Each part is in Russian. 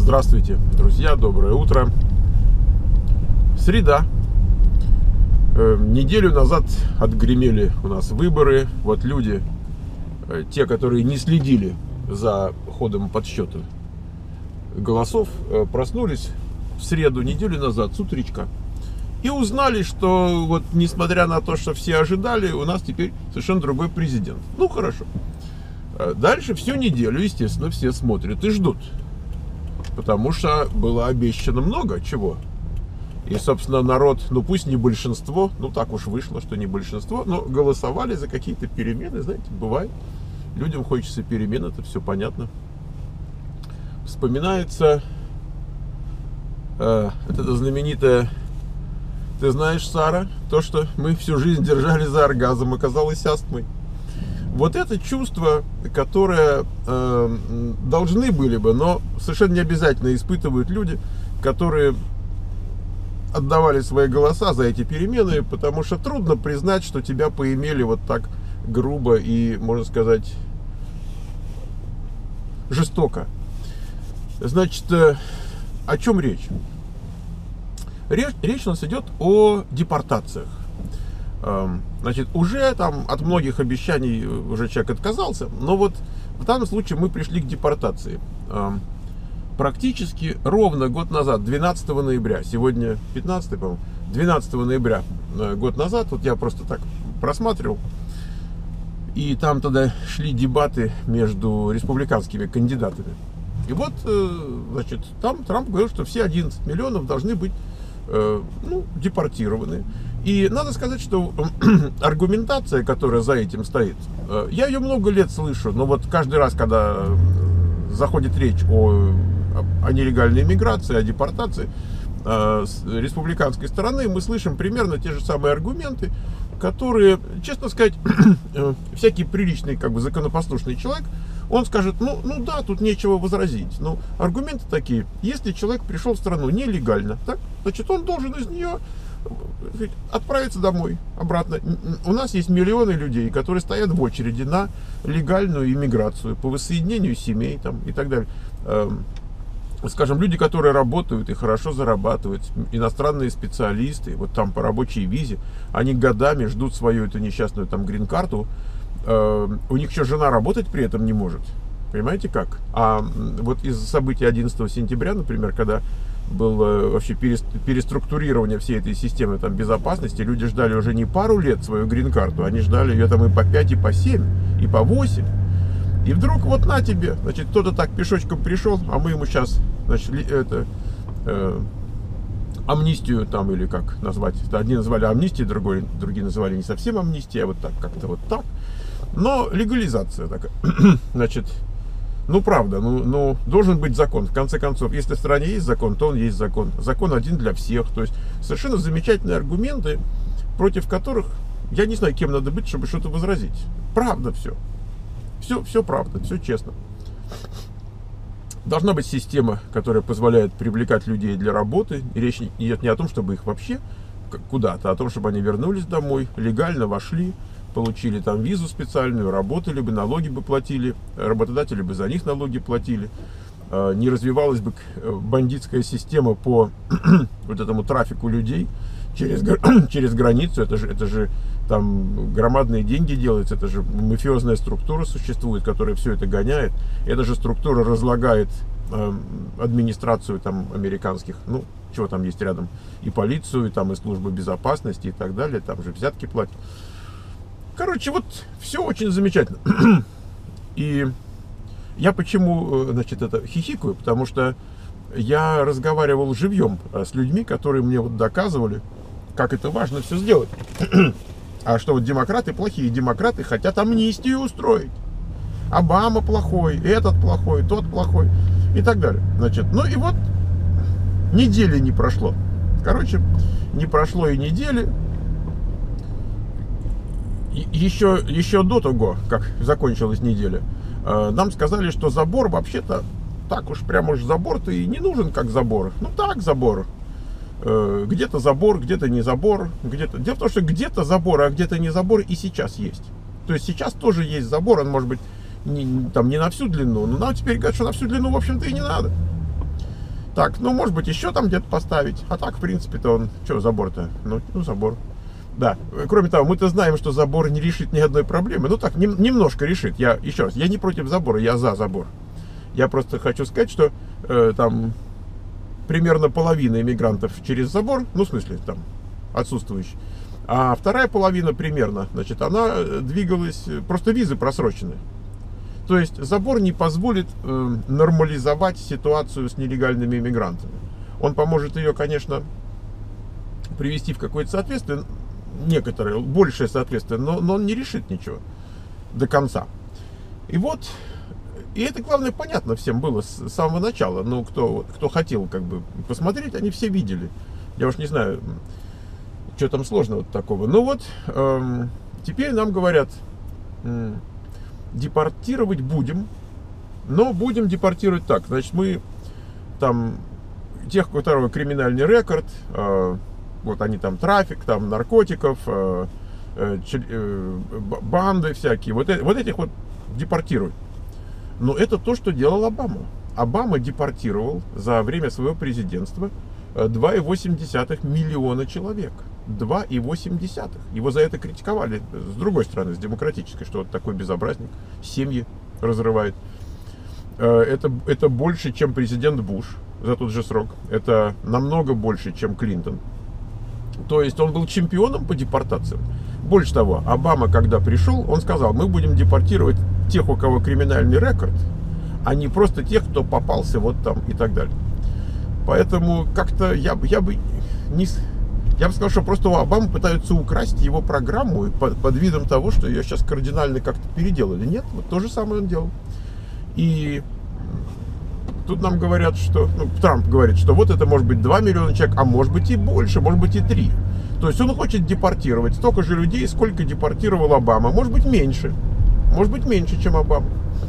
Здравствуйте, друзья, доброе утро. Среда. Неделю назад отгремели у нас выборы. Вот люди, те, которые не следили за ходом подсчета голосов, проснулись в среду, неделю назад, с утречка, и узнали, что вот несмотря на то, что все ожидали, у нас теперь совершенно другой президент. Ну, хорошо. Дальше всю неделю, естественно, все смотрят и ждут. Потому что было обещано много чего. И, собственно, народ, ну пусть не большинство, ну так уж вышло, что не большинство, но голосовали за какие-то перемены, знаете, бывает. Людям хочется перемен, это все понятно. Вспоминается это знаменитое: ты знаешь, Сара, то, что мы всю жизнь держали за оргазм, оказалось астмой. Вот это чувство, которое должны были бы, но совершенно не обязательно испытывают люди, которые отдавали свои голоса за эти перемены, потому что трудно признать, что тебя поимели вот так грубо и, можно сказать, жестоко. Значит, о чем речь? Речь у нас идет о депортациях. Значит, уже там от многих обещаний уже человек отказался, но вот в данном случае мы пришли к депортации. Практически ровно год назад, 12 ноября, сегодня 15, по-моему, 12 ноября год назад, вот я просто так просматривал, и там тогда шли дебаты между республиканскими кандидатами. И вот, значит, там Трамп говорил, что все 11 миллионов должны быть депортированы. И надо сказать, что аргументация, которая за этим стоит, я ее много лет слышу, но вот каждый раз, когда заходит речь о нелегальной миграции, о депортации, с республиканской стороны мы слышим примерно те же самые аргументы, которые, честно сказать, всякий приличный, как бы законопослушный человек, он скажет, ну да, тут нечего возразить. Но аргументы такие: если человек пришел в страну нелегально, так, значит, он должен из нее отправиться домой, обратно. У нас есть миллионы людей, которые стоят в очереди на легальную иммиграцию, по воссоединению семей там, и так далее. Скажем, люди, которые работают и хорошо зарабатывают, иностранные специалисты, вот там по рабочей визе, они годами ждут свою эту несчастную там грин-карту, у них еще жена работать при этом не может. Понимаете как? А вот из-за событий 11 сентября, например, когда было вообще переструктурирование всей этой системы там безопасности, люди ждали уже не пару лет свою грин-карту, они ждали ее там и по 5, и по 7, и по 8. И вдруг вот на тебе, значит, кто-то так пешочком пришел, а мы ему сейчас, значит, амнистию там, или как назвать, одни называли амнистией, другие называли не совсем амнистией, а вот так, как-то вот так. Но легализация такая. Значит, ну правда, ну должен быть закон. В конце концов, если в стране есть закон, то он есть закон. Закон один для всех. То есть совершенно замечательные аргументы, против которых я не знаю, кем надо быть, чтобы что-то возразить. Правда все. Все правда, все честно. Должна быть система, которая позволяет привлекать людей для работы. И речь идет не о том, чтобы их вообще куда-то, а о том, чтобы они вернулись домой, легально вошли, получили там визу специальную, работали бы, налоги бы платили, работодатели бы за них налоги платили, не развивалась бы бандитская система по вот этому трафику людей через границу. Это же там громадные деньги делаются, это же мафиозная структура существует, которая все это гоняет. Эта же структура разлагает администрацию там американских, ну, чего там есть рядом, и полицию, и там и службу безопасности и так далее, там же взятки платят. Короче, вот все очень замечательно. И я почему, значит, это хихикаю, потому что я разговаривал живьем с людьми, которые мне вот доказывали, как это важно все сделать. А что вот демократы плохие, демократы хотят амнистию устроить. Обама плохой, этот плохой, тот плохой и так далее. Значит, ну и вот недели не прошло. Короче, не прошло и недели. Еще до того, как закончилась неделя, нам сказали, что забор вообще-то так уж прямо уж забор-то и не нужен как забор. Ну так, забор. Где-то забор, где-то не забор, где-то. Дело в том, что где-то забор, а где-то не забор и сейчас есть. То есть сейчас тоже есть забор, он может быть там не на всю длину, но нам теперь говорят, что на всю длину, в общем-то, и не надо. Так, ну, может быть, еще там где-то поставить. А так, в принципе-то, он... Что, забор-то? Ну, забор. Да. Кроме того, мы-то знаем, что забор не решит ни одной проблемы. Ну, так, немножко решит. Еще раз, я не против забора, я за забор. Я просто хочу сказать, что там примерно половина иммигрантов через забор, ну, в смысле, там, отсутствующих. А вторая половина примерно, значит, она двигалась... Просто визы просрочены. То есть забор не позволит нормализовать ситуацию с нелегальными иммигрантами. Он поможет ее, конечно, привести в какое-то соответствие, некоторое, большее соответствие, но он не решит ничего до конца. И вот, и это, главное, понятно всем было с самого начала. Ну, кто хотел как бы посмотреть, они все видели. Я уж не знаю, что там сложного такого. Ну вот, теперь нам говорят... депортировать будем, но будем депортировать так. Значит, мы там тех, у которого криминальный рекорд, вот они там трафик, там наркотиков, банды всякие, вот этих вот депортируют. Но это то, что делал Обама. Обама депортировал за время своего президентства 2,8 миллиона человек. 2,8. Его за это критиковали с другой стороны, с демократической, что вот такой безобразник семьи разрывает. Это больше, чем президент Буш за тот же срок. Это намного больше, чем Клинтон. То есть он был чемпионом по депортациям. Больше того, Обама, когда пришел, он сказал: мы будем депортировать тех, у кого криминальный рекорд, а не просто тех, кто попался вот там и так далее. Поэтому как-то я бы сказал, что просто у Обамы пытаются украсть его программу под видом того, что ее сейчас кардинально как-то переделали. Нет, вот то же самое он делал. И тут нам говорят, что... Ну, Трамп говорит, что вот это может быть 2 миллиона человек, а может быть и больше, может быть и 3. То есть он хочет депортировать столько же людей, сколько депортировал Обама. Может быть меньше. Может быть меньше, чем Обама.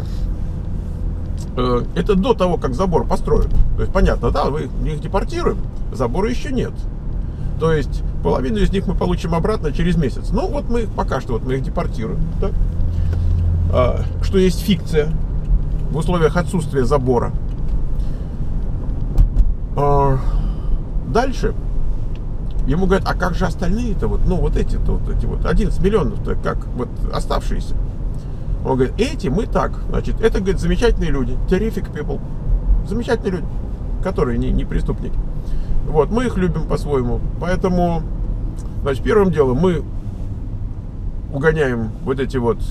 Это до того, как забор построят. То есть понятно, да, мы их депортируем, забора еще нет. То есть половину из них мы получим обратно через месяц. Ну вот мы пока что мы их депортируем. Да? Что есть фикция в условиях отсутствия забора. Дальше ему говорят: а как же остальные-то? Вот, ну вот эти-то, вот эти вот 11 миллионов-то, как вот оставшиеся? Он говорит: эти мы так, значит, это, говорит, замечательные люди, terrific people, замечательные люди, которые не преступники. Вот, мы их любим по-своему. Поэтому, значит, первым делом мы угоняем вот эти вот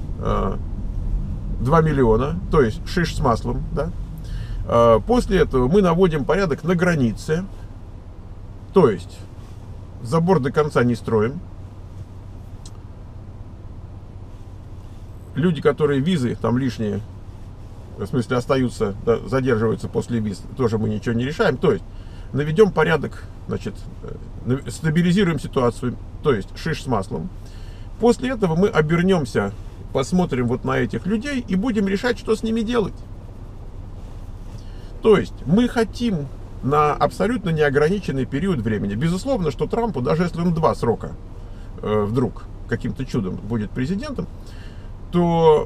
2 миллиона, то есть шиш с маслом, да. После этого мы наводим порядок на границе, то есть забор до конца не строим. Люди, которые визы там лишние, в смысле остаются, да, задерживаются после виз, тоже мы ничего не решаем. То есть наведем порядок, значит, стабилизируем ситуацию, то есть шиш с маслом. После этого мы обернемся, посмотрим вот на этих людей и будем решать, что с ними делать. То есть мы хотим на абсолютно неограниченный период времени. Безусловно, что Трампу, даже если он 2 срока вдруг каким-то чудом будет президентом, то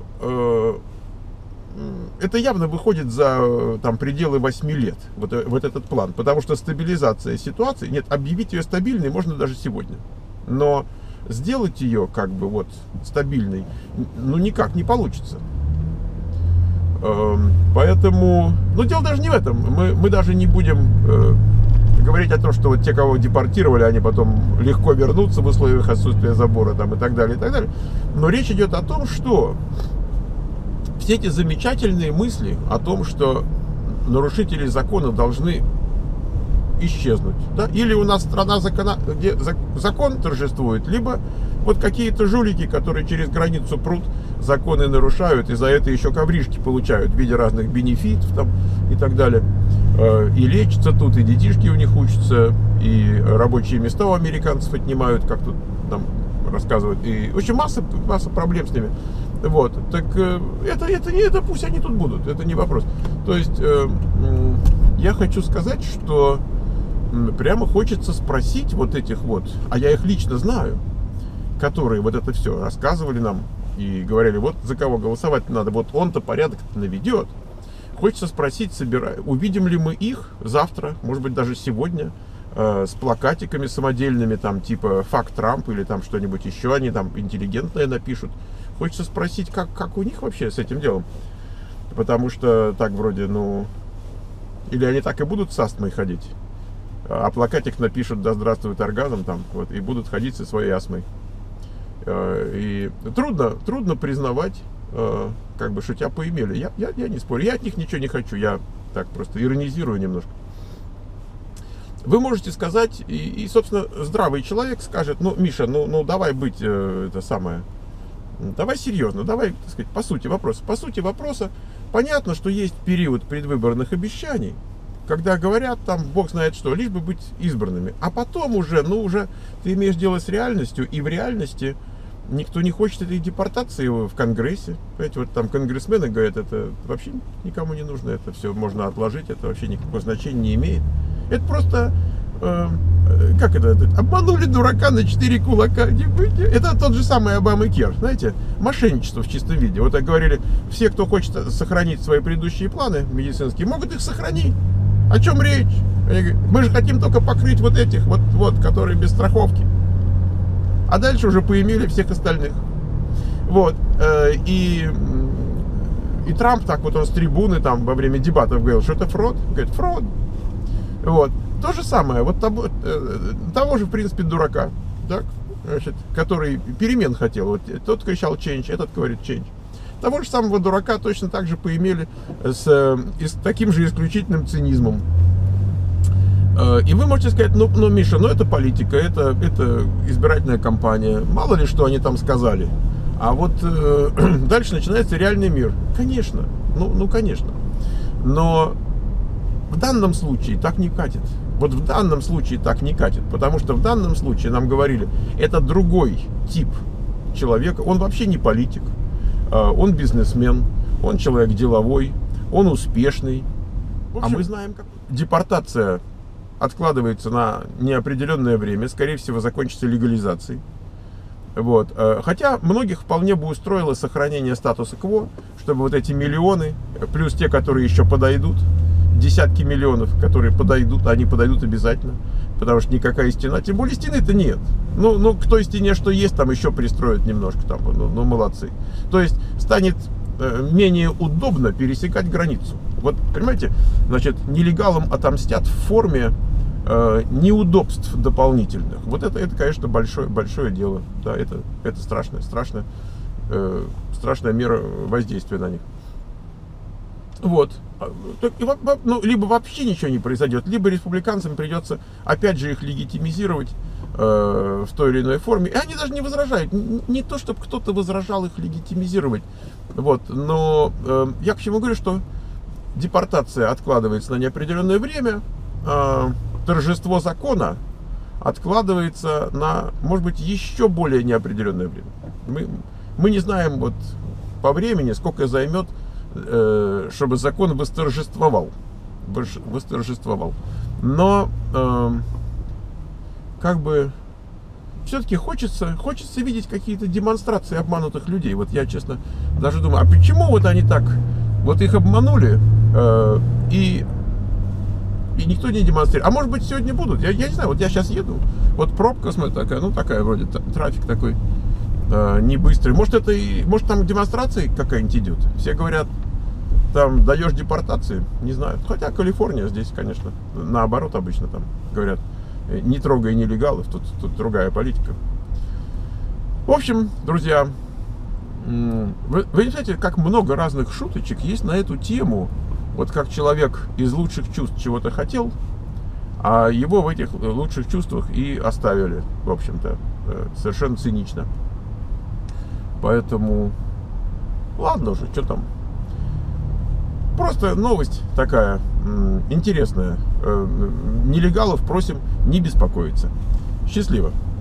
это явно выходит за там пределы 8 лет, вот этот план. Потому что стабилизация ситуации, нет, объявить ее стабильной можно даже сегодня. Но сделать ее как бы вот стабильной, ну никак не получится. Поэтому, ну дело даже не в этом. Мы даже не будем говорить о том, что вот те, кого депортировали, они потом легко вернутся в условиях отсутствия забора там, и так далее, и так далее. Но речь идет о том, что все эти замечательные мысли о том, что нарушители закона должны исчезнуть, да? Или у нас страна закона, где закон торжествует, либо вот какие-то жулики, которые через границу прут, законы нарушают, и за это еще ковришки получают в виде разных бенефитов там, и так далее. И лечатся тут, и детишки у них учатся, и рабочие места у американцев отнимают, как тут нам рассказывают. И, в общем, масса проблем с ними. Вот, так это пусть они тут будут, это не вопрос. То есть я хочу сказать, что прямо хочется спросить вот этих вот, а я их лично знаю, которые вот это все рассказывали нам и говорили: вот за кого голосовать надо, вот он-то порядок наведет, Хочется спросить, увидим ли мы их завтра, может быть, даже сегодня, с плакатиками самодельными, там, типа «Фак Трамп» или там что-нибудь еще, они там интеллигентное напишут. Хочется спросить, как у них вообще с этим делом. Потому что так вроде, ну... Или они так и будут с астмой ходить, а плакатик напишут «Да здравствует оргазм» там, вот, и будут ходить со своей астмой. И трудно признавать, как бы, что тебя поимели. Я не спорю, я от них ничего не хочу, я так просто иронизирую немножко. Вы можете сказать, и собственно, здравый человек скажет: ну, Миша, ну давай быть, это самое, давай серьезно, давай, так сказать, по сути вопроса. По сути вопроса, понятно, что есть период предвыборных обещаний, когда говорят там, бог знает что, лишь бы быть избранными. А потом уже, уже ты имеешь дело с реальностью, и в реальности никто не хочет этой депортации в Конгрессе. Понимаете, вот там конгрессмены говорят, это вообще никому не нужно, это все можно отложить, это вообще никакого значения не имеет. Это просто, обманули дурака на 4 кулака. Это тот же самый Обама-Кер, знаете, мошенничество в чистом виде. Вот так говорили, все, кто хочет сохранить свои предыдущие планы медицинские, могут их сохранить. О чем речь? Они говорят, мы же хотим только покрыть вот этих, вот, которые без страховки. А дальше уже поимели всех остальных. Вот. И Трамп так вот, он с трибуны там во время дебатов говорил, что это фрод. Говорит, фрод. Вот. То же самое, вот того же, в принципе, дурака, так, значит, который перемен хотел. Вот тот кричал change, этот говорит change. Того же самого дурака точно так же поимели с таким же исключительным цинизмом. И вы можете сказать, ну Миша, это политика, это избирательная кампания. Мало ли, что они там сказали. А вот дальше начинается реальный мир. Конечно, конечно. Но в данном случае так не катит. Вот в данном случае так не катит. Потому что в данном случае нам говорили, это другой тип человека. Он вообще не политик. Он бизнесмен. Он человек деловой. Он успешный. А мы знаем, как депортация откладывается на неопределенное время. Скорее всего, закончится легализацией. Вот. Хотя многих вполне бы устроило сохранение статуса кво, чтобы вот эти миллионы, плюс те, которые еще подойдут, десятки миллионов, которые подойдут, они подойдут обязательно, потому что никакая стена, тем более стены-то нет. К той стене, что есть, там еще пристроят немножко, там, молодцы. То есть станет менее удобно пересекать границу. Вот, понимаете, значит, нелегалам отомстят в форме неудобств дополнительных. Вот это конечно, большое дело. Да, это страшная мера воздействия на них. Вот. Либо вообще ничего не произойдет, либо республиканцам придется опять же их легитимизировать в той или иной форме. И они даже не возражают. Не то, чтобы кто-то возражал их легитимизировать. Вот. Но я к чему говорю, что депортация откладывается на неопределенное время, торжество закона откладывается на, может быть, еще более неопределенное время. Мы не знаем вот по времени, сколько займет, чтобы закон восторжествовал. Но как бы все-таки хочется видеть какие-то демонстрации обманутых людей. Вот я, честно, даже думаю, а почему вот они так, вот их обманули, и никто не демонстрирует. А может быть, сегодня будут. Я не знаю, вот я сейчас еду, вот пробка, смотри, такая вроде, трафик такой не быстрый. Может, там демонстрация какая-нибудь идет. Все говорят, там даешь депортации, не знаю. Хотя Калифорния здесь, конечно, наоборот обычно там говорят, не трогай нелегалов, тут другая политика. В общем, друзья, вы знаете, как много разных шуточек есть на эту тему. Вот как человек из лучших чувств чего-то хотел, а его в этих лучших чувствах и оставили, в общем-то, совершенно цинично. Поэтому, ладно уже, что там. Просто новость такая интересная. Нелегалов просим не беспокоиться. Счастливо.